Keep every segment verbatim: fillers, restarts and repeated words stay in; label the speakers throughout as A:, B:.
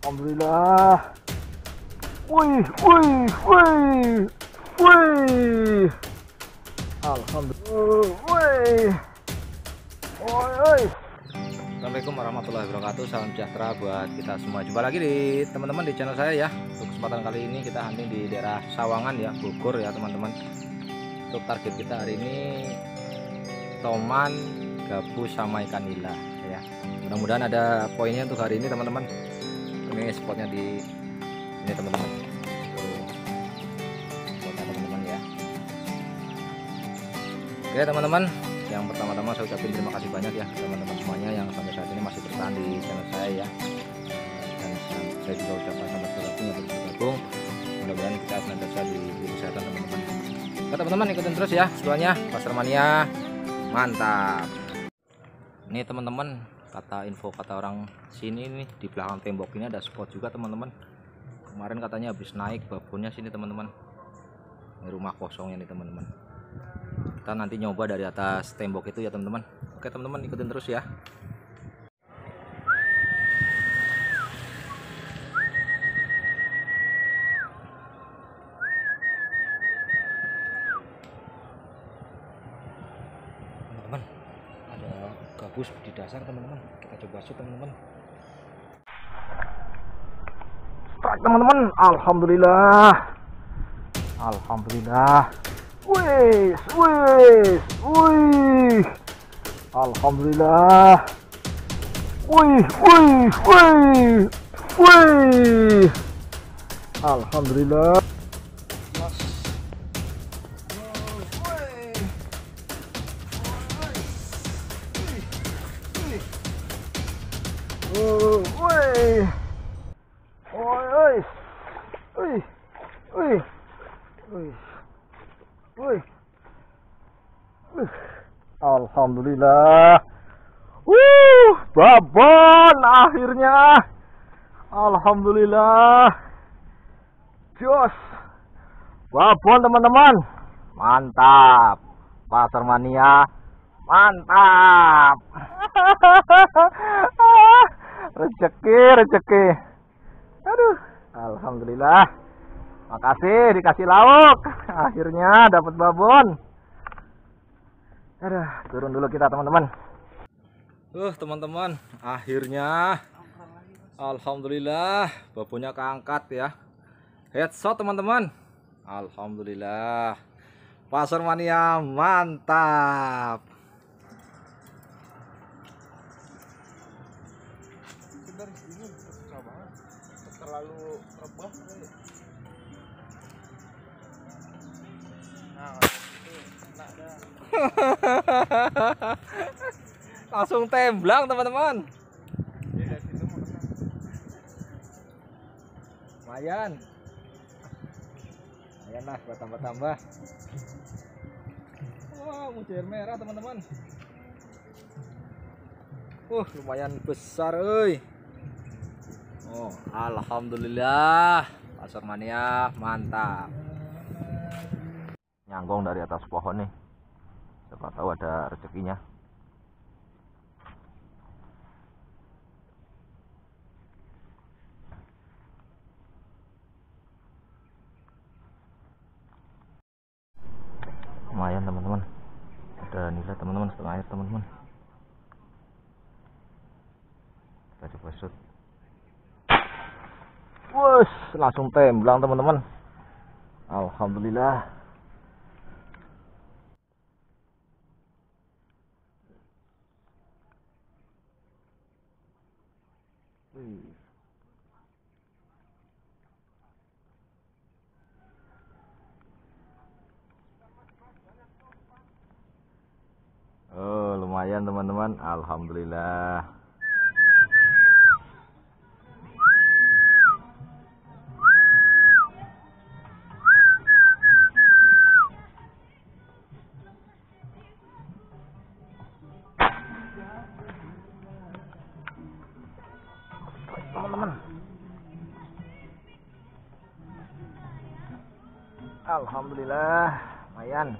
A: Alhamdulillah. Wih, wih, wih, wih. Alhamdulillah. Wih. Woi, woi.
B: Assalamualaikum warahmatullahi wabarakatuh. Salam sejahtera buat kita semua. Jumpa lagi di teman-teman di channel saya ya. Untuk kesempatan kali ini kita hunting di daerah Sawangan ya, Bogor ya teman-teman. Untuk target kita hari ini toman, gabus sama ikan nila ya. Mudah-mudahan ada poinnya untuk hari ini teman-teman. Ini spotnya di ini teman-teman. Spotnya teman-teman ya. Oke teman-teman. Yang pertama-tama saya ucapin terima kasih banyak ya teman-teman semuanya yang sampai saat ini masih bertahan di channel saya ya. Dan saya juga ucapkan selamat bergabung yang terus bergabung. Mudah-mudahan kita senantiasa diberi kesehatan teman-teman. Oke teman-teman, ikutin terus ya semuanya. Pasar Mania mantap. Ini teman-teman, kata info kata orang sini nih, di belakang tembok ini ada spot juga teman-teman. Kemarin katanya habis naik babonnya sini teman-teman. Ini rumah kosongnya nih teman-teman. Kita nanti nyoba dari atas tembok itu ya teman-teman. Oke teman-teman, ikutin terus ya. Teman-teman, ada gabus di dasar teman-teman. Kita coba shoot teman-teman.
A: Strike teman-teman. Alhamdulillah. Alhamdulillah. Wih, wih, wih. Alhamdulillah. Wih, wih, wih, wih. Alhamdulillah. Oh, wih. Oi, oi. Wih, wih, wih. Wih. Wih. Alhamdulillah. Wuh, babon akhirnya. Alhamdulillah. Jos. Babon teman-teman. Mantap. Pasar Mania mantap. Rezeki, rezeki. Aduh, alhamdulillah. Makasih dikasih lauk. Akhirnya dapat babon. Aduh, turun dulu kita teman-teman.
B: Uh teman-teman, akhirnya alhamdulillah babonnya keangkat ya. Headshot teman-teman. Alhamdulillah. Pasar Mania mantap.
A: Terlalu rebah.
B: Langsung temblang teman-teman. Lumayan. Lumayan lah buat tambah-tambah. Wah, mujair merah teman-teman. Uh, lumayan besar euy. Oh, alhamdulillah. Pasar Mania mantap.
A: Nyanggong dari atas pohon nih. Siapa tahu ada rezekinya. Lumayan teman-teman. Ada nilai teman-teman, setengah air teman-teman. Kita coba shoot. Wush, langsung temblang teman-teman. Alhamdulillah. Oh, lumayan teman-teman. Alhamdulillah. Teman-teman. Alhamdulillah, lumayan.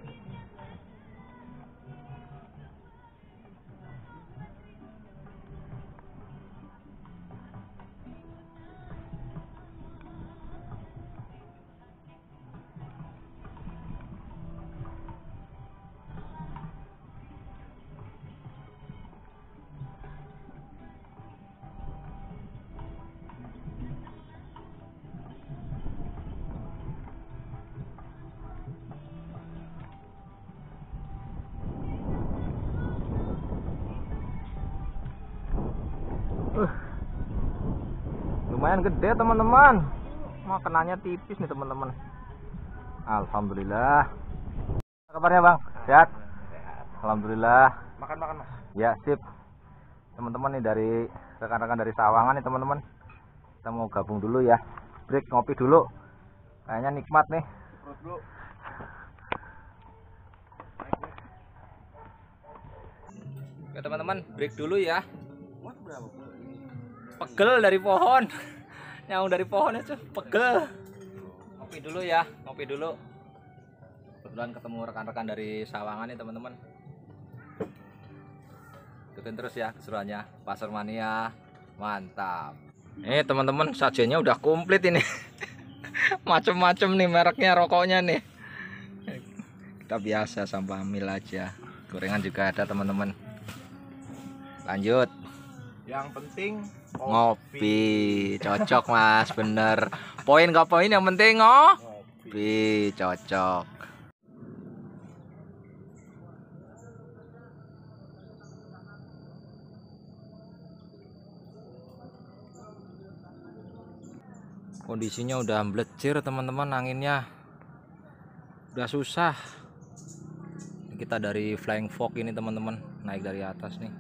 A: lumayan gede teman-teman. Makanannya tipis nih teman-teman. Alhamdulillah. Apa kabarnya bang? Sehat? Alhamdulillah.
B: Makan-makan mas.
A: Ya sip. Teman-teman nih dari rekan-rekan dari Sawangan nih teman-teman. Kita mau gabung dulu ya. Break ngopi dulu. Kayaknya nikmat nih.
B: Terus dulu.
A: Oke teman-teman, break dulu ya. Pegel dari pohon. Nyaung dari pohon itu pegel. Ngopi dulu ya, ngopi dulu. Kebetulan ketemu rekan-rekan dari Sawangan nih teman-teman. Ikutin terus ya keseruannya. Pasar Mania mantap. Ini teman-teman sajiannya udah komplit ini. Macem-macem nih mereknya, rokoknya nih. Kita biasa sampah mil aja. Gorengan juga ada teman-teman. Lanjut.
B: Yang penting
A: Ngopi. Cocok mas, bener. Poin gak poin yang penting ngopi. Cocok. Kondisinya udah melecir teman-teman, anginnya udah susah. Kita dari Flying Fox ini teman-teman, naik dari atas nih.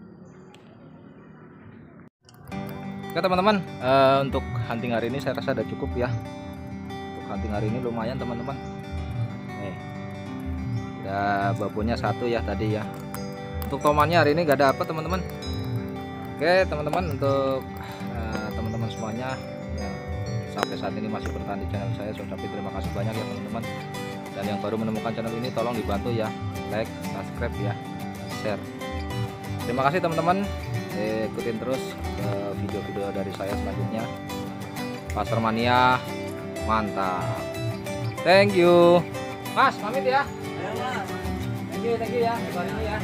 A: Oke teman-teman, uh, untuk hunting hari ini saya rasa udah cukup ya. Untuk hunting hari ini lumayan teman-teman. Nih, udah babonnya satu ya tadi ya. Untuk tomannya hari ini gak ada apa teman-teman. Oke teman-teman, untuk uh, teman-teman semuanya yang sampai saat ini masih bertahan di channel saya, saya ucapin terima kasih banyak ya teman-teman. Dan yang baru menemukan channel ini tolong dibantu ya, like, subscribe ya, share. Terima kasih teman-teman. Eh, ikutin terus video-video dari saya selanjutnya. Pasar Mania mantap. Thank you mas, pamit ya. Thank you, thank you ya buat ini ya.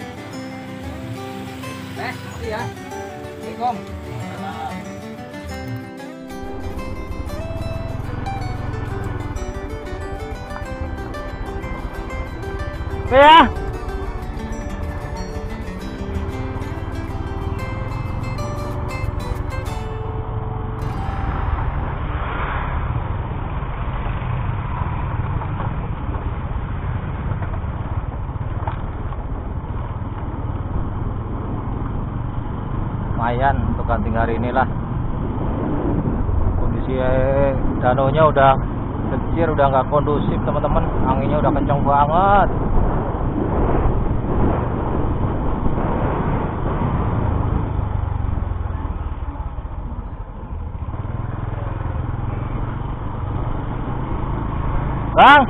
A: Eh, makasih ya. Assalamualaikum. Ya. Lumayan untuk hunting hari inilah. Kondisi danau nya udah kecil, udah nggak kondusif teman-teman. Anginnya udah kencang banget. Bang.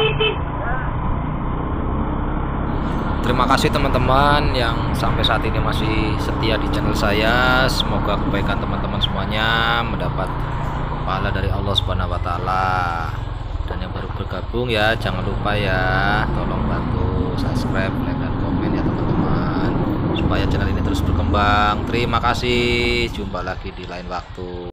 A: Terima kasih teman-teman yang sampai saat ini masih setia di channel saya. Semoga kebaikan teman-teman semuanya mendapat pahala dari Allah Subhanahu wa taala. Dan yang baru bergabung ya, jangan lupa ya, tolong bantu subscribe, like dan komen ya teman-teman, supaya channel ini terus berkembang. Terima kasih. Jumpa lagi di lain waktu.